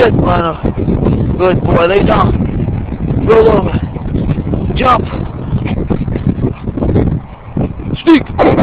Good, Lionel. Good boy. Lay down. Roll over. Jump. Speak.